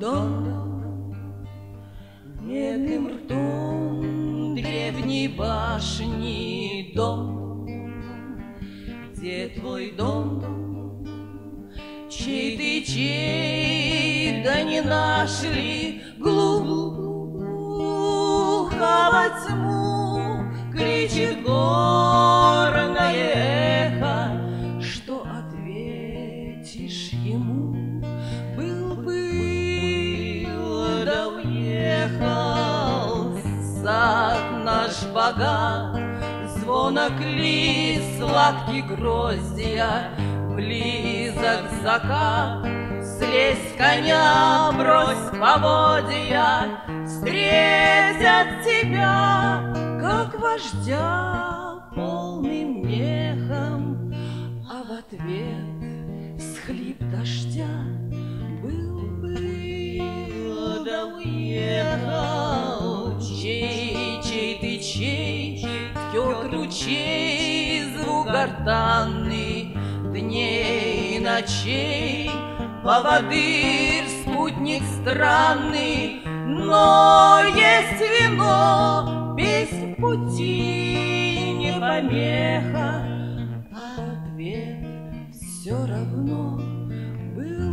Дом, медным ртом древней башни дом, где твой дом, чей ты чей, да не нашли глухо во тьму кричит горное эхо. Что ответишь ему? Был да уехал. Сад наш богат, звонок лист, сладкий гроздья, близок закат. Слезь с коня, брось поводья, встретят тебя, как вождя, полным мехом. А в ответ всхлип дождя. Был да уехал. Чей ты чей, тёк ручей, звук гортанный дней и ночей. Поводырь, спутник странный, но есть вино, песнь пути не помеха. А ответ все равно был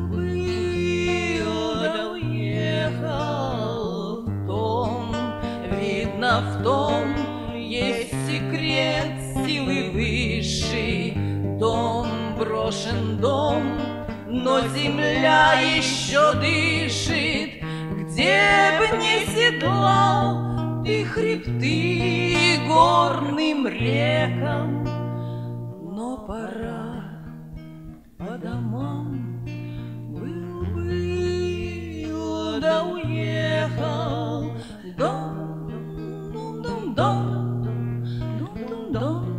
да уехал. В том, видно, в том есть секрет силы высшей. Дом брошен, дом, но земля еще дышит. Где б ни седлал ты хребты горным рекам, но пора по домам. Был да уехал. Дом, дом, дом, дом, дом, дом, дом.